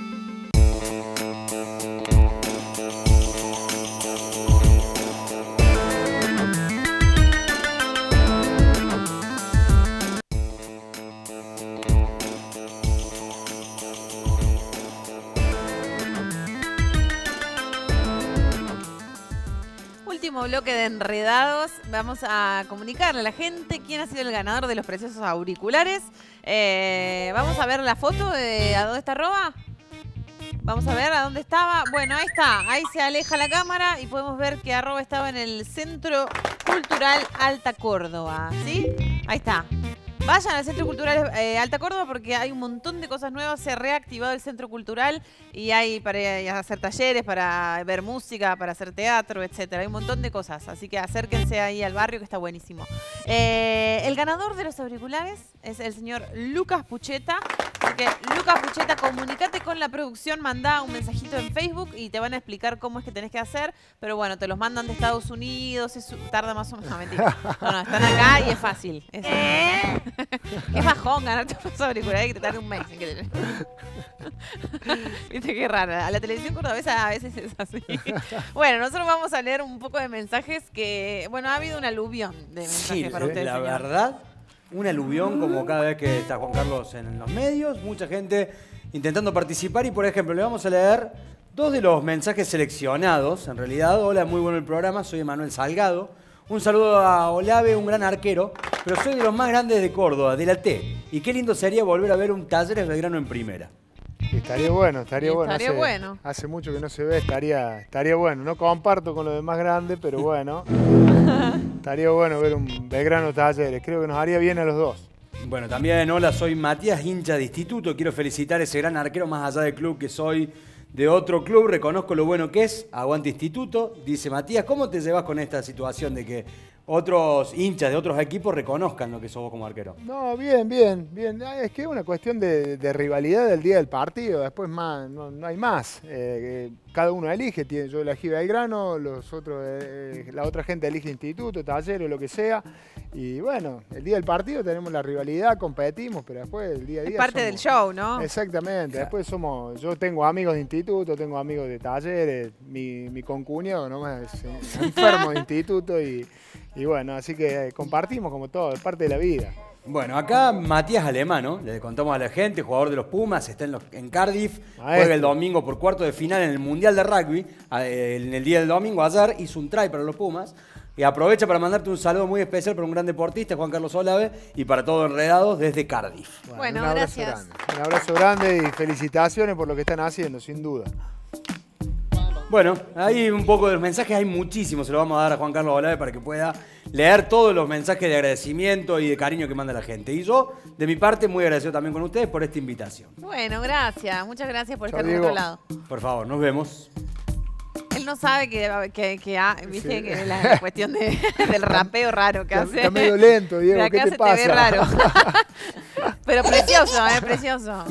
Último bloque de Enredados. Vamos a comunicarle a la gente quién ha sido el ganador de los preciosos auriculares. Eh, vamos a ver la foto de a dónde está Roba. Vamos a ver a dónde estaba. Bueno, ahí está. Ahí se aleja la cámara y podemos ver que Arroba estaba en el Centro Cultural Alta Córdoba. ¿Sí? Ahí está. Vayan al Centro Cultural eh, Alta Córdoba porque hay un montón de cosas nuevas. Se ha reactivado el Centro Cultural y hay para hacer talleres, para ver música, para hacer teatro, etcétera. Hay un montón de cosas. Así que acérquense ahí al barrio que está buenísimo. Eh, el ganador de los auriculares es el señor Lucas Pucheta. Así que, Lucas Pucheta, comunicate con la producción, mandá un mensajito en Facebook y te van a explicar cómo es que tenés que hacer. Pero bueno, te los mandan de Estados Unidos, es, tarda más o menos. No, mentira. No, no, están acá y es fácil. Es, qué bajón ganarte unos auriculares que te tarde un mes. en que te- Viste qué raro. A la televisión cordobesa a veces es así. Bueno, nosotros vamos a leer un poco de mensajes que, bueno, ha habido un aluvión de mensajes Sí, para ustedes, la señor. verdad, un aluvión como cada vez que está Juan Carlos en los medios, mucha gente intentando participar y, por ejemplo, le vamos a leer dos de los mensajes seleccionados, en realidad. Hola, muy bueno el programa, soy Emanuel Salgado. Un saludo a Olave, un gran arquero, pero soy de los más grandes de Córdoba, de la T. Y qué lindo sería volver a ver un Talleres Belgrano en primera. Estaría bueno, estaría Y bueno. estaría hace, bueno. hace mucho que no se ve, estaría, estaría bueno. No comparto con los demás grandes, pero bueno. Estaría bueno ver un Belgrano Talleres. Creo que nos haría bien a los dos. Bueno, también, hola, soy Matías, hincha de Instituto. Quiero felicitar a ese gran arquero, más allá del club que soy de otro club. Reconozco lo bueno que es. Aguante Instituto, dice Matías. ¿Cómo te llevas con esta situación de que otros hinchas de otros equipos reconozcan lo que sos vos como arquero? No, bien, bien, bien. Ah, Es que es una cuestión de, de rivalidad del día del partido. Después más, no, no hay más. Eh, eh, cada uno elige. Tiene, yo elegí Belgrano, los otros, eh, la otra gente elige Instituto, Talleres, lo que sea. Y bueno, el día del partido tenemos la rivalidad, competimos, pero después el día a Es día parte somos- del show, ¿no? Exactamente. Después somos, yo tengo amigos de Instituto, tengo amigos de Talleres, mi, mi concuñado nomás es enfermo de Instituto y, y bueno, así que eh, compartimos como todo, es parte de la vida. Bueno, acá Matías Alemano, le contamos a la gente, jugador de los Pumas, está en, los- en Cardiff, Maestro. juega el domingo por cuarto de final en el Mundial de Rugby, eh, en el día del domingo, ayer hizo un try para los Pumas, y aprovecha para mandarte un saludo muy especial para un gran deportista, Juan Carlos Olave, y para todos Enredados desde Cardiff. Bueno, un abrazo gracias. grande. Un abrazo grande y felicitaciones por lo que están haciendo, sin duda. Bueno, hay un poco de los mensajes, hay muchísimos, se los vamos a dar a Juan Carlos Olave para que pueda leer todos los mensajes de agradecimiento y de cariño que manda la gente. Y yo, de mi parte, muy agradecido también con ustedes por esta invitación. Bueno, gracias. Muchas gracias por Chao, estar del Diego. otro lado. Por favor, nos vemos. Él no sabe que, que, que ha- viste Sí. que la, la cuestión de- del rapeo raro que Está- hace. está medio lento, Diego, De acá ¿qué te se pasa? te ve raro. Pero precioso, ¿eh? Precioso.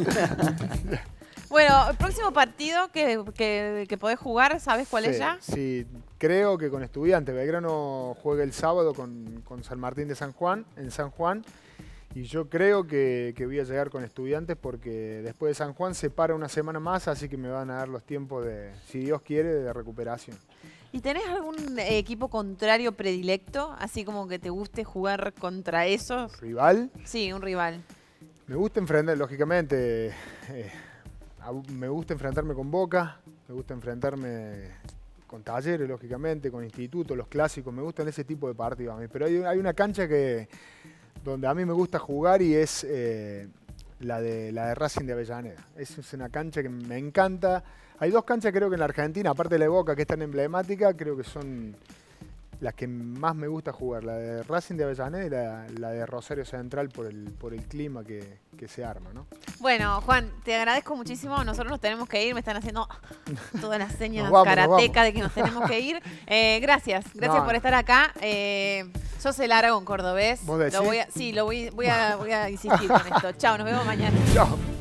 Bueno, el próximo partido que, que, que podés jugar, ¿sabes cuál es Sí, ya? Sí, creo que con Estudiantes. Belgrano juega el sábado con, con San Martín de San Juan, en San Juan. Y yo creo que, que voy a llegar con Estudiantes porque después de San Juan se para una semana más, así que me van a dar los tiempos de, si Dios quiere, de recuperación. ¿Y tenés algún eh, equipo contrario predilecto? Así como que te guste jugar contra esos. ¿Rival? Sí, un rival. Me gusta enfrentar, lógicamente, eh, me gusta enfrentarme con Boca, me gusta enfrentarme con Talleres, lógicamente, con Instituto, los clásicos, me gustan ese tipo de partidos a mí. Pero hay, hay una cancha que donde a mí me gusta jugar y es eh, la, de, la de Racing de Avellaneda. Es, es una cancha que me encanta. Hay dos canchas creo que en la Argentina, aparte de la de Boca, que es tan emblemática, creo que son las que más me gusta jugar. La de Racing de Avellaneda y la, la de Rosario Central por el, por el clima que, que se arma, ¿no? Bueno, Juan, te agradezco muchísimo. Nosotros nos tenemos que ir. Me están haciendo todas las señas vamos, karatecas de que nos tenemos que ir. Eh, gracias, gracias No, por no. estar acá. Eh, sos el Aragón cordobés. ¿Vos decís? Lo voy a, sí, lo voy, voy, a, voy a insistir con esto. Chao, nos vemos mañana. Chao.